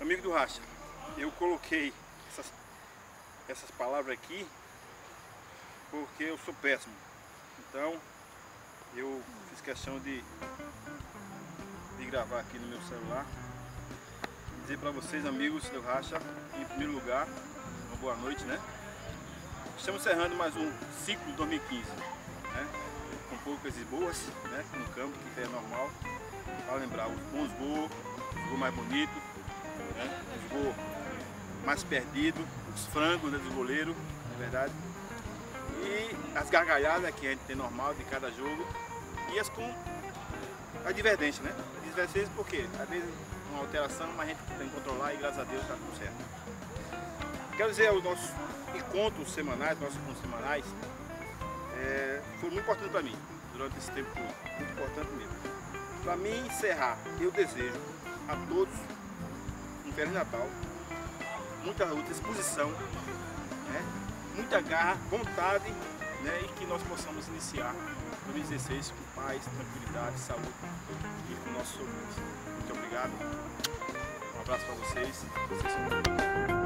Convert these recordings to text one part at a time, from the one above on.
Amigo do Racha, eu coloquei essas palavras aqui porque eu sou péssimo. Então eu fiz questão de gravar aqui no meu celular e dizer para vocês, amigos do Racha, em primeiro lugar, uma boa noite, né? Estamos encerrando mais um ciclo 2015, né? Com poucas e boas, né? No campo, que é normal, para lembrar os bons gols, os gols mais bonitos, né? Os gols mais perdidos, os frangos, né, dos goleiros, na verdade, e as gargalhadas que a gente tem normal de cada jogo, e as com advertência, né? Advertência porque às vezes uma alteração, mas a gente tem que controlar e graças a Deus está tudo certo. Quero dizer, os nossos encontros semanais, foi muito importante para mim durante esse tempo todo, muito importante mesmo. Para mim encerrar, eu desejo a todos um Feliz Natal, muita luta, disposição, né? Muita garra, vontade, né? E que nós possamos iniciar 2016 com paz, tranquilidade, saúde e com nossos ouvintes. Muito obrigado, um abraço para vocês. Vocês são...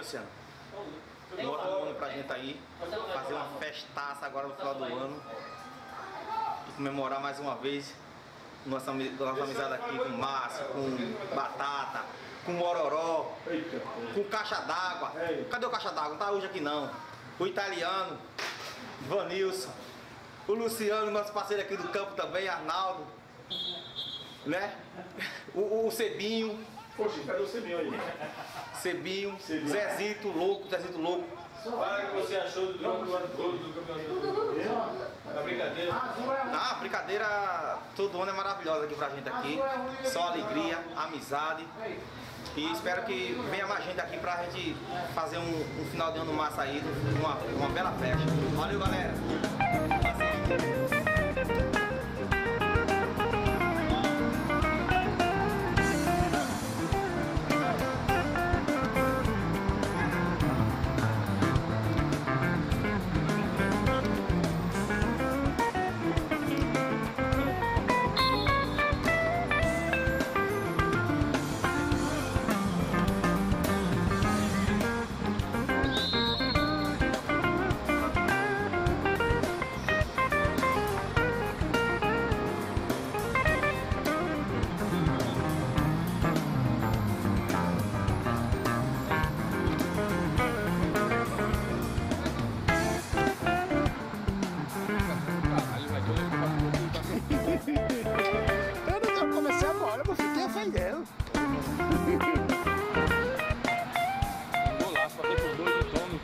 Luciano? Bota um ano pra gente aí, fazer uma festaça agora no final do ano e comemorar mais uma vez nossa amizade aqui com Márcio, com Batata, com Mororó, com Caixa d'Água. Cadê o Caixa d'Água? Não tá hoje aqui não. O Italiano, Vanilson, o Luciano, nosso parceiro aqui do campo também, Arnaldo, né? O Cebinho. Poxa, cadê o Cebinho aí? Cebinho, Zezito louco, Zezito louco. Fala o que você achou do jogo do ano todo, do campeonato. A brincadeira? A brincadeira todo ano é maravilhosa aqui pra gente aqui. Só alegria, amizade. E espero que venha mais gente aqui pra gente fazer um final de ano massa aí, uma bela festa. Valeu, galera! Eu comecei agora, eu fiquei ofendendo. Golaço, bater por 2 de tome.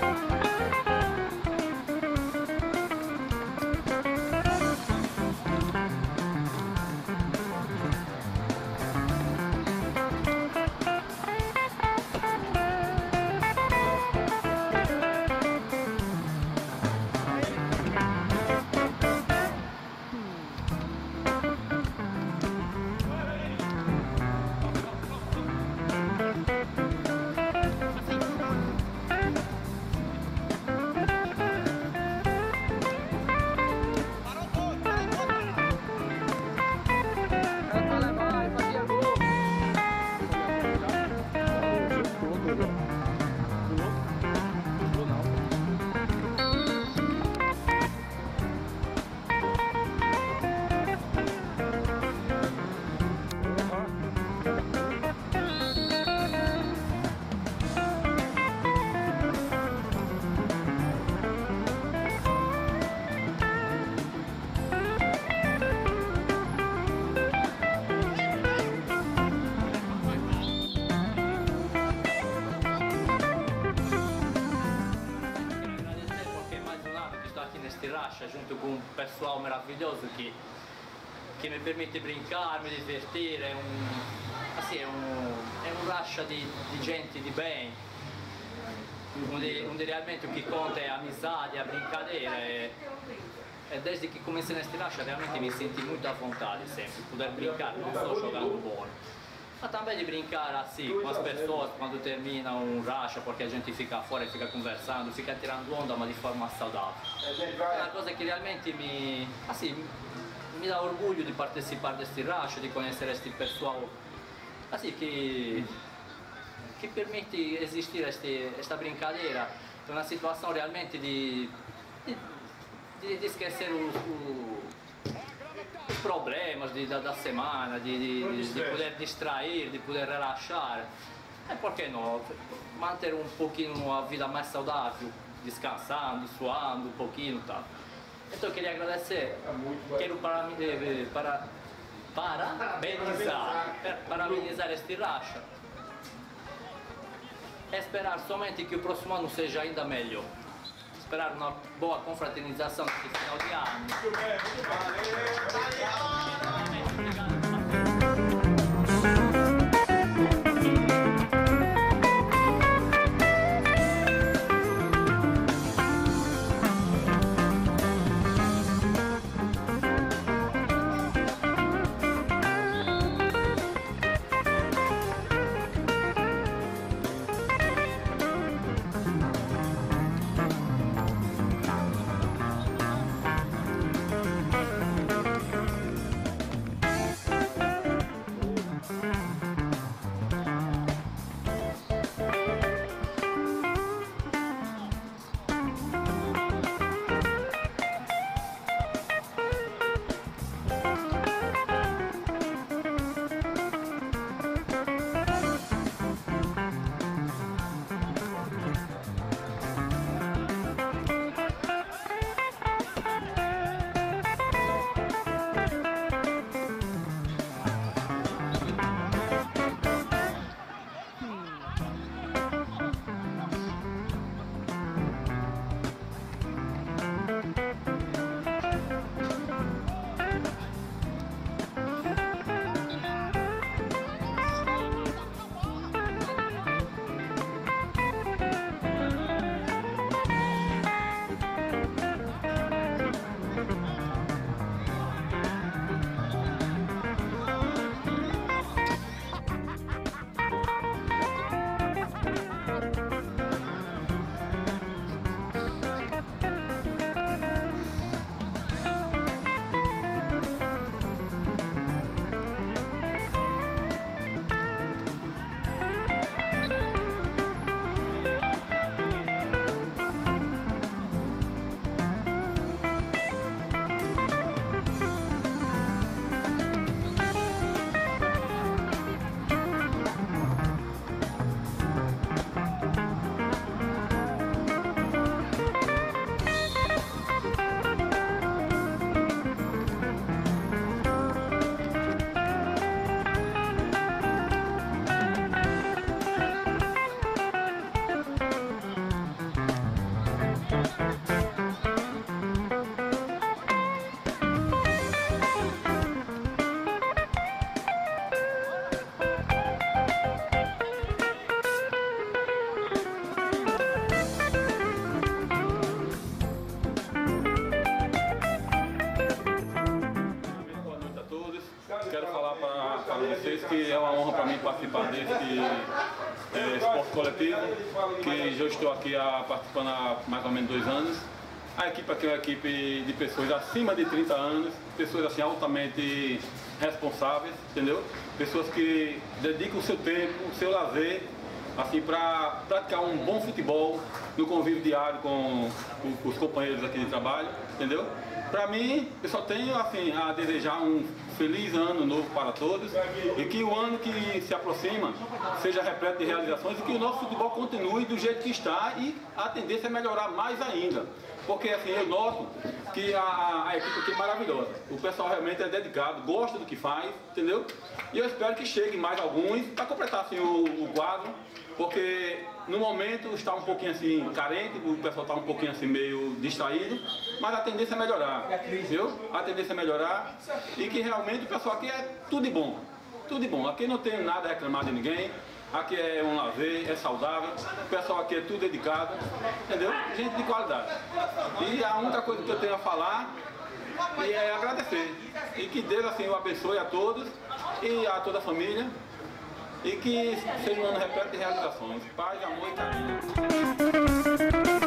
Racha junto com um pessoal maravilhoso que me permite brincar, me divertir, é um racha de gente de bem, onde realmente o que conta é a amizade, a brincadeira. Desde que comecei neste racha realmente me senti muito à vontade sempre, poder brincar, não só jogando bola, mas também de brincar assim com as pessoas quando termina um racha, porque a gente fica fora e fica conversando, fica tirando onda, mas de forma saudável. É uma coisa que realmente me dá orgulho de participar deste racha, de conhecer este pessoal assim, que permite existir esta brincadeira. Então, na situação realmente de esquecer os problemas da semana, de poder distrair, de poder relaxar. Por que não? Manter um pouquinho uma vida mais saudável, descansando, suando um pouquinho e tal. Então eu queria agradecer, quero parabenizar este racha. Esperar somente que o próximo ano seja ainda melhor. Esperar uma boa confraternização neste final de ano. Muito bem, Obrigado. vocês que é uma honra para mim participar desse esporte coletivo, que já estou aqui participando há mais ou menos 2 anos. A equipe aqui é uma equipe de pessoas acima de 30 anos, pessoas assim altamente responsáveis, entendeu? Pessoas que dedicam o seu tempo, o seu lazer, assim, para praticar um bom futebol no convívio diário com os companheiros aqui de trabalho, entendeu? Para mim, eu só tenho assim, a desejar um feliz ano novo para todos e que o ano que se aproxima seja repleto de realizações e que o nosso futebol continue do jeito que está e a tendência é melhorar mais ainda. Porque assim, eu noto que a equipe aqui é maravilhosa. O pessoal realmente é dedicado, gosta do que faz, entendeu? E eu espero que cheguem mais alguns para completar assim, o quadro, porque no momento está um pouquinho assim carente, o pessoal está um pouquinho assim meio distraído, mas a tendência é melhorar, viu? A tendência é melhorar e que realmente o pessoal aqui é tudo de bom, tudo de bom. Aqui não tem nada a reclamar de ninguém. Aqui é um lazer, é saudável, o pessoal aqui é tudo dedicado, entendeu? Gente de qualidade. E a única coisa que eu tenho a falar é agradecer. E que Deus assim o abençoe a todos e a toda a família. E que seja um ano repleto de realizações. Paz, amor e carinho.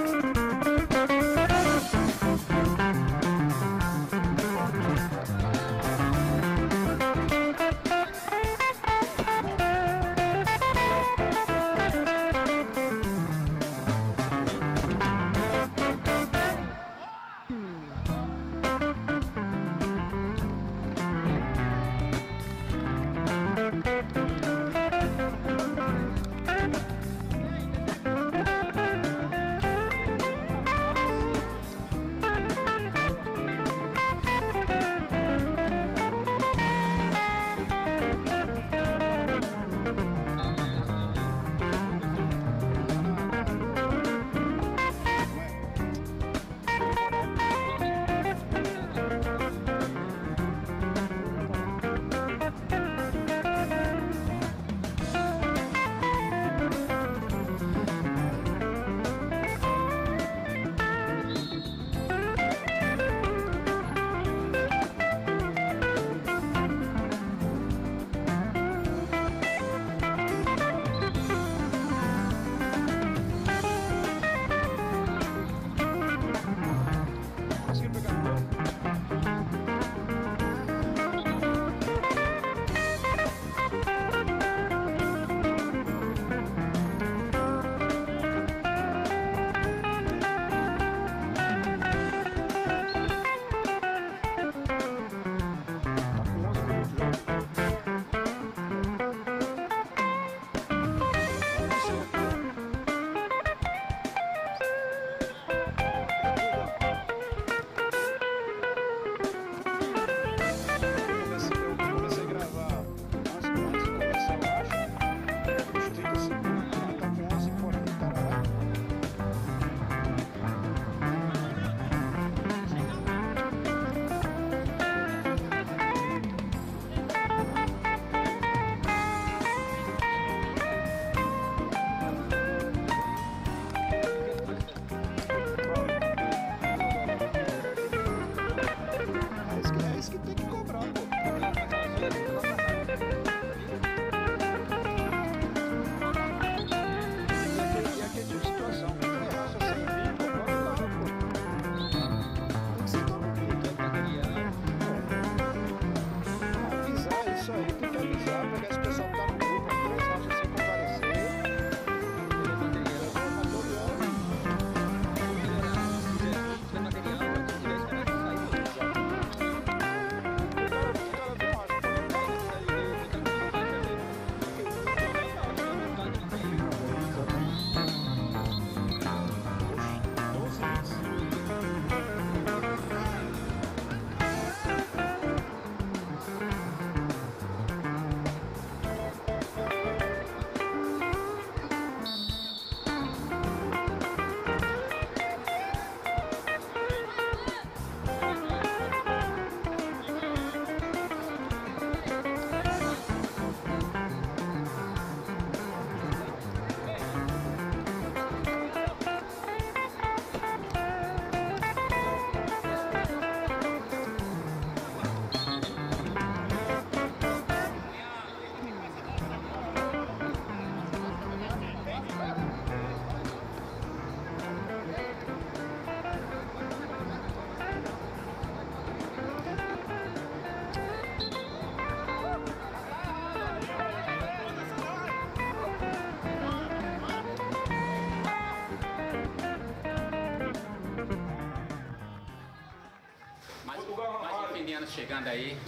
anos chegando aí.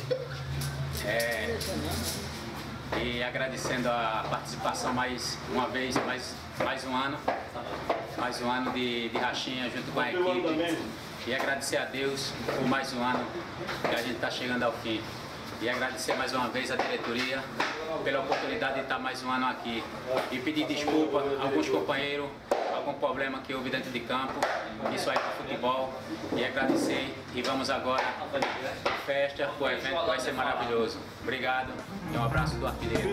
E agradecendo a participação mais uma vez, mais um ano de rachinha junto com a equipe. E agradecer a Deus por mais um ano que a gente está chegando ao fim. E agradecer mais uma vez a diretoria pela oportunidade de estar mais um ano aqui. E pedir desculpa a alguns companheiros, algum problema que houve dentro de campo. Isso aí para futebol. E agradecer. E vamos agora à festa, o evento vai ser maravilhoso. Obrigado e um abraço do artilheiro.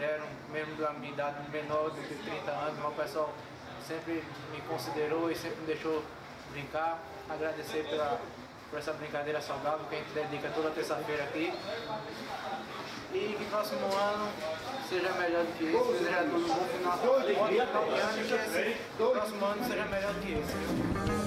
deram, mesmo da minha idade menor do que 30 anos, mas o pessoal sempre me considerou e sempre me deixou brincar. Agradecer por essa brincadeira saudável que a gente dedica toda terça-feira aqui. E que próximo ano seja melhor do que esse, desejar a todos um bom final de ano e que esse próximo ano seja melhor do que esse.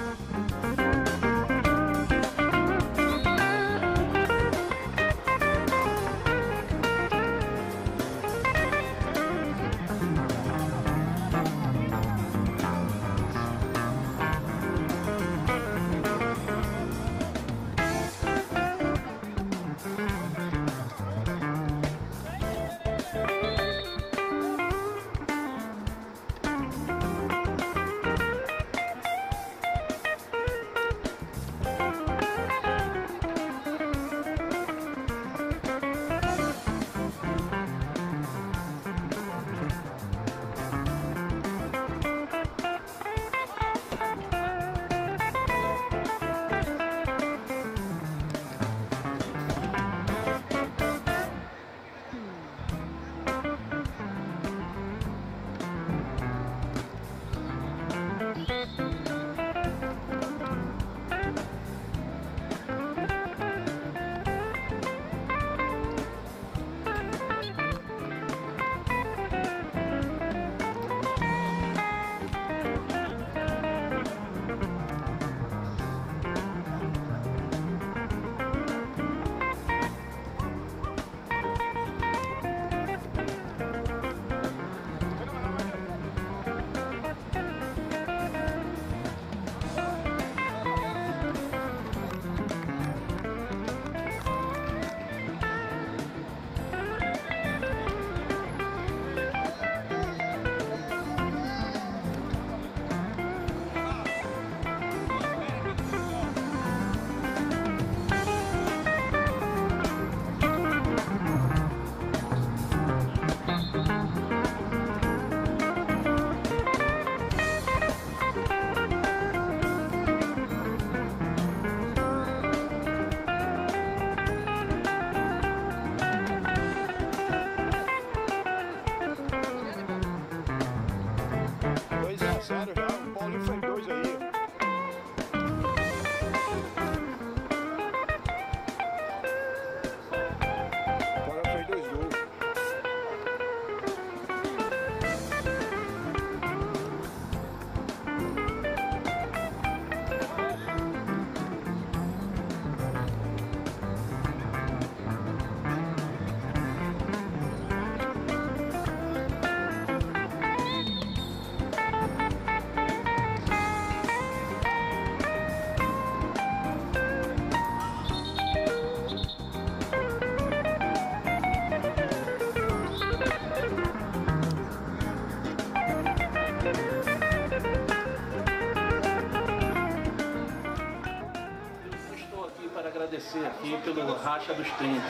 Agradecer aqui pelo Racha dos 30.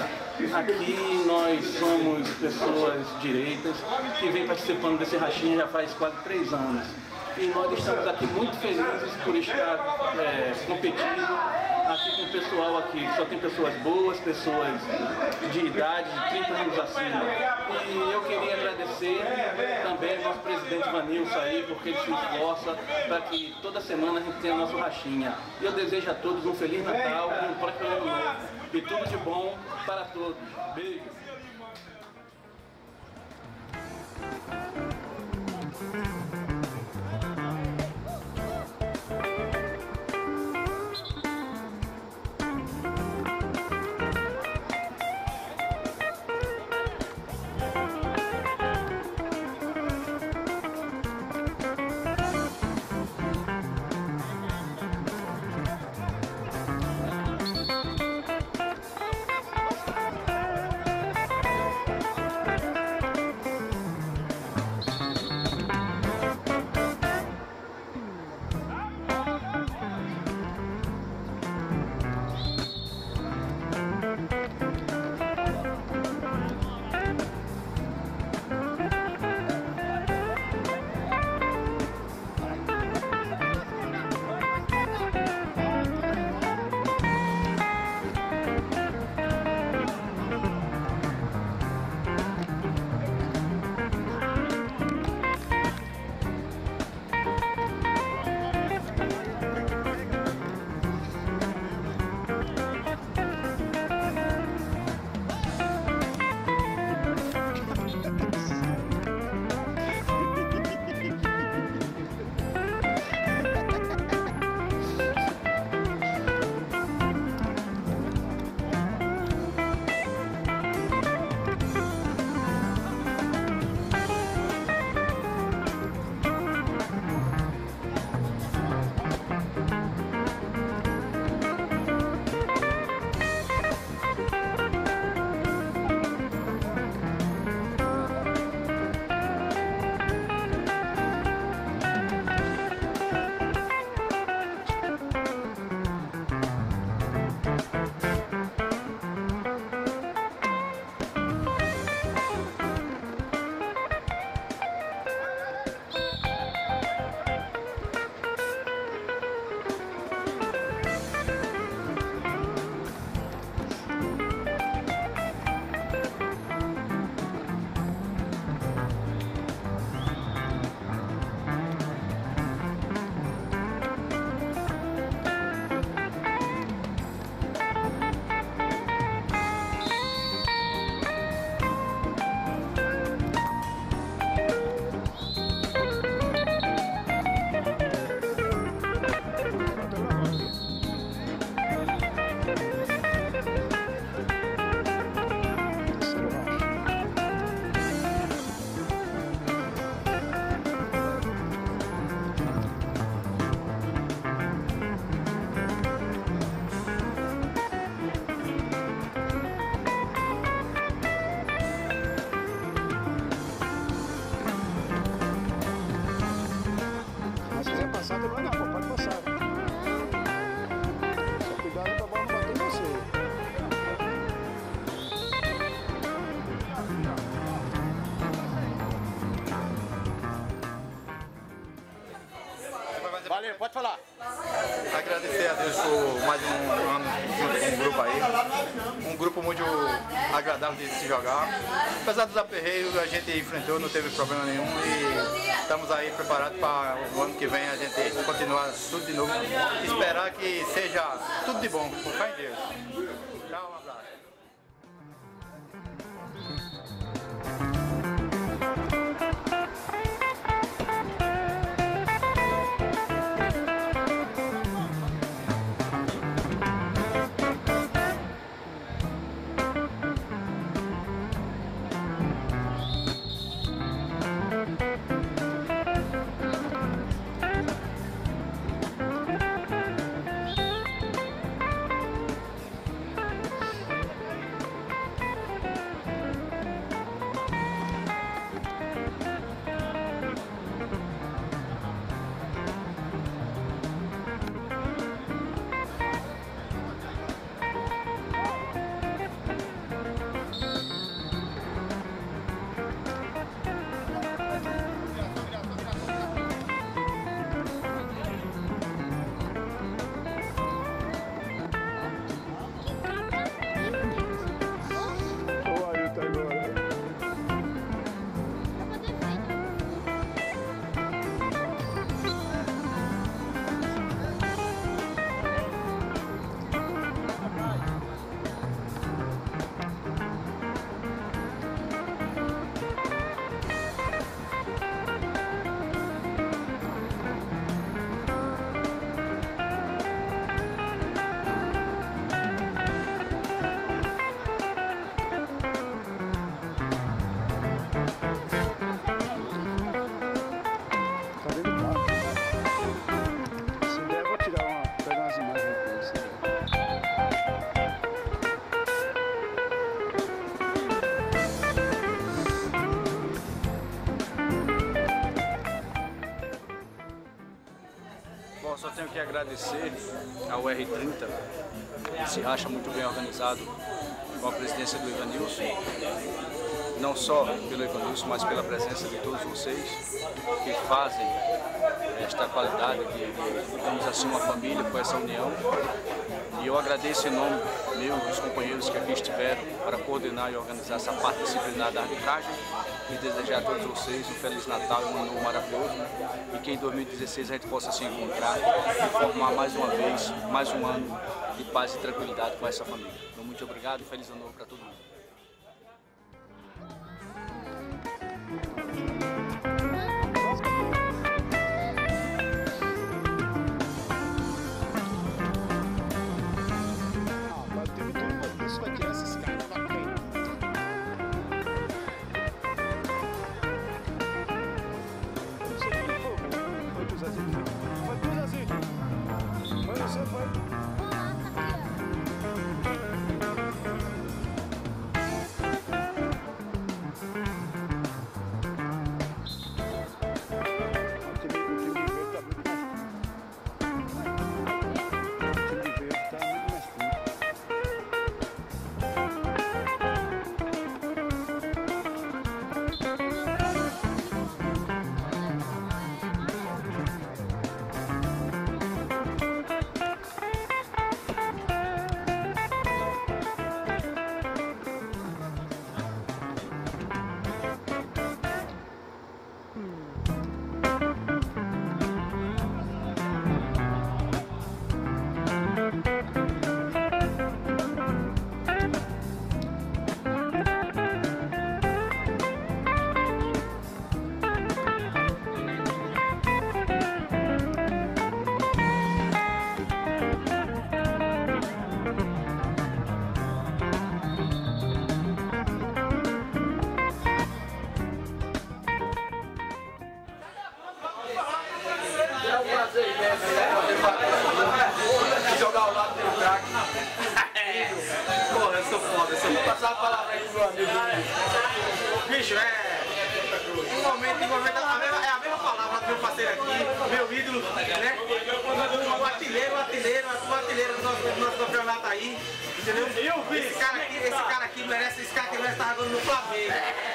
Aqui nós somos pessoas direitas que vem participando desse rachinha já faz quase 3 anos. E nós estamos aqui muito felizes por estar competindo aqui com o pessoal aqui. Só tem pessoas boas, pessoas de idade, de 30 anos acima. E eu queria agradecer também ao nosso presidente Vanilson aí, porque ele se esforça para que toda semana a gente tenha nosso rachinha. E eu desejo a todos um Feliz Natal e um próspero Ano Novo. E tudo de bom para todos. Beijo! passar também não, pode passar. Só cuidado pra bola não bater em você. Valeu, pode falar. Agradecer a Deus por mais um ano junto com o grupo aí. Um grupo muito agradável de se jogar. Apesar dos aperreios, a gente enfrentou, não teve problema nenhum e estamos aí preparados para o ano que vem a gente continuar tudo de novo. Esperar que seja tudo de bom, por fé em Deus. Tchau, um abraço. Bom, só tenho que agradecer ao R30, esse racha muito bem organizado com a presidência do Ivanilson, não só pelo Ivanilson, mas pela presença de todos vocês que fazem esta qualidade de digamos assim, uma família com essa união. E eu agradeço em nome meu e dos companheiros que aqui estiveram para coordenar e organizar essa parte disciplinar da arbitragem e desejar a todos vocês um Feliz Natal e um ano maravilhoso e que em 2016 a gente possa se encontrar e formar mais uma vez, mais um ano de paz e tranquilidade com essa família. Então, muito obrigado e Feliz Ano Novo para todo mundo. Jogar ao lado do craque. Porra, eu sou foda. Eu vou passar a palavra aí pro meu amigo. Bicho, um momento, é a mesma palavra do meu parceiro aqui. meu ídolo, né? O artilheiro do nosso campeonato aí, entendeu? Esse cara aqui merece estar jogando no Flamengo.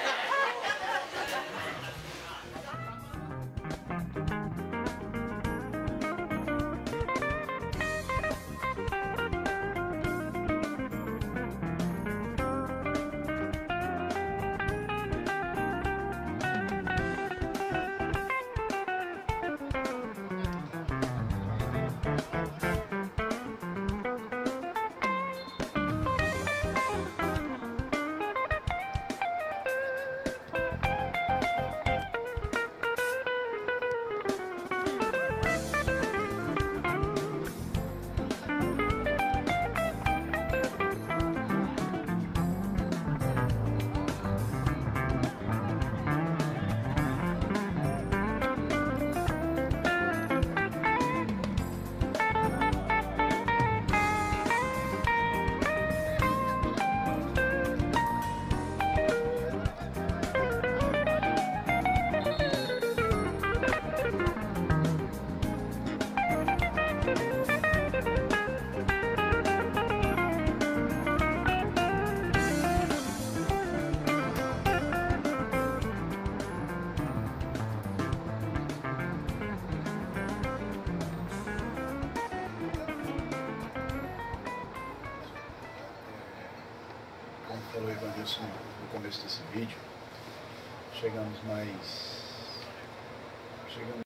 Como falou o Evanilson no começo desse vídeo, chegamos